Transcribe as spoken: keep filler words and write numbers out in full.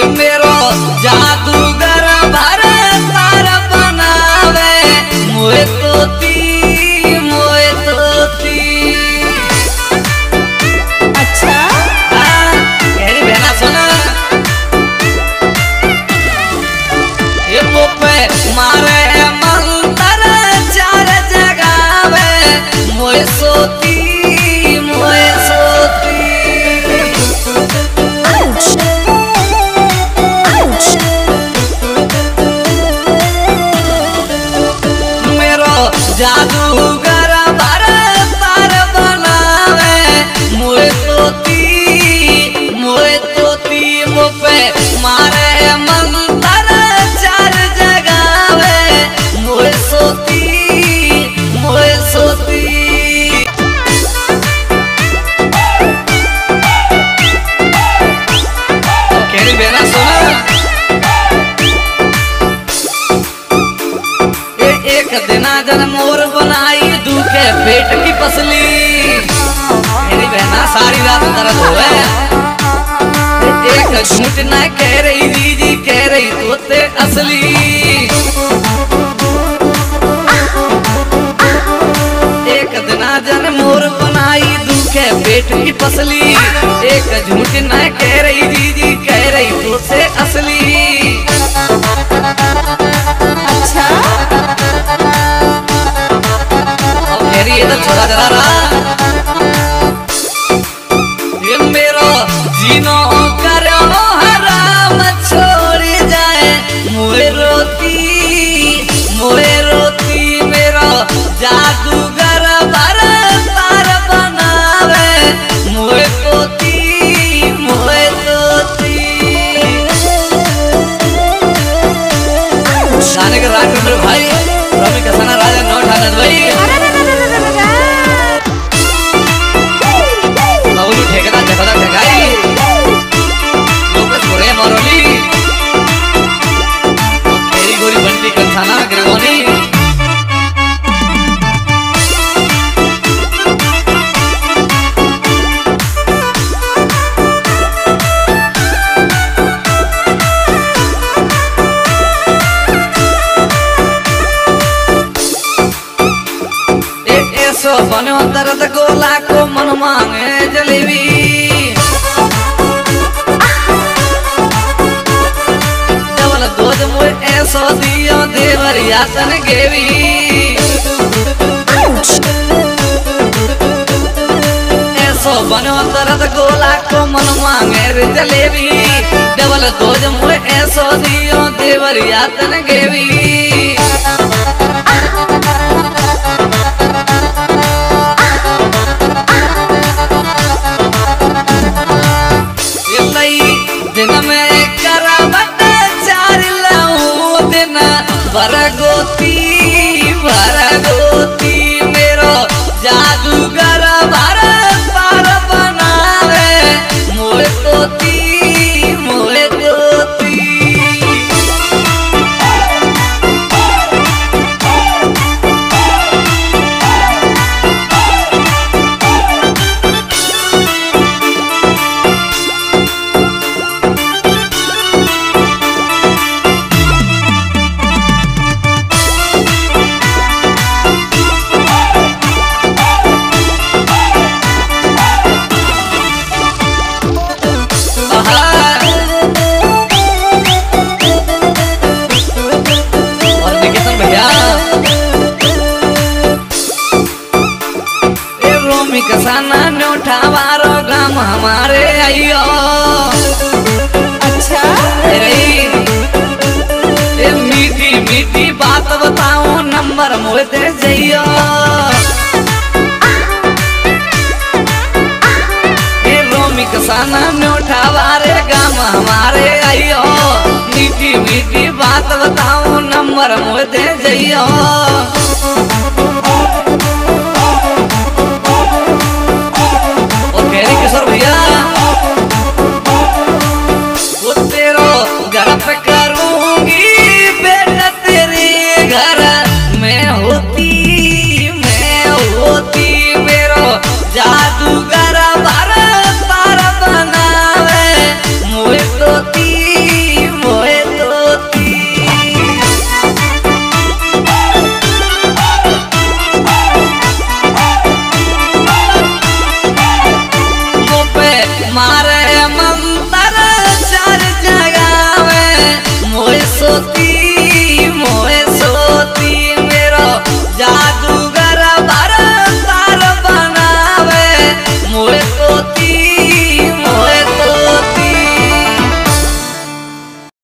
मेरो जादूगर भर तार बनावे मोए तोती मोए तोती। अच्छा हाँ मेरी बहना सुना ये मोपे मारे मंतर चार जगावे मोए सोती मोए सोती। जादूगर भर तार बनावे मोए तोती मोए तोती मोपे मारे मंतर चार जगावे मोए सोती मोए सोती। केरी बेना सुना एक दिना जन मोर बनाई दूखे पेट की पसली मेरी बहना सारी रात दर्द हुए। एक झूठ न कह रही दीदी कह रही तोते असली। एक दिना जन मोर बनाई दूखे पेट की पसली एक झूठ न कह रही दीदी कह रही तोते असली। अच्छा इधर छोड़ा जरा रहा ये मेरो जीनो करो हराम छोड़ जाए मोए रोती मोए रोती मेरो जादूगर भर तार बनावे मोए तोती मोए तोती। गाने के राग में भाई रवि कसाना राजा नौ ठानत भाई ठेकेदार ठेकेदार ठेकाई लोकस गोरे मरोली केरी गोरी बंटी कंसाना गिरगोनी। ऐसो बनो दर्द गोला को मन मांगे जलेबी डबल दूध मोए ऐसो दियो देवर यातन गेवी। ऐसो बनो दर्द गोला को मन मांगे रे जलेबी डबल दूध मोए ऐसो दियो देवर यातन गेवी। दिन में करावट चार लाऊं दिन भरगोती भरगोती मेरो जादूगर भर तार बनावे मोए तोती मोए तोती। कसाना न्योठावारो गाम हमारे आइयो। अच्छा ए मीठी मीठी बात बताऊं नंबर मोए दे जइयो। ए रोमी कसाना न्योठावारे गाम हमारे आइयो मीठी मीठी बात बताऊं नंबर मोए दे जइयो। किशोर भैया वो तेरो घर पे करूंगी बेटा तेरे घर में होती मैं होती मेरो जादूगर भर तार बनावे मोए तोती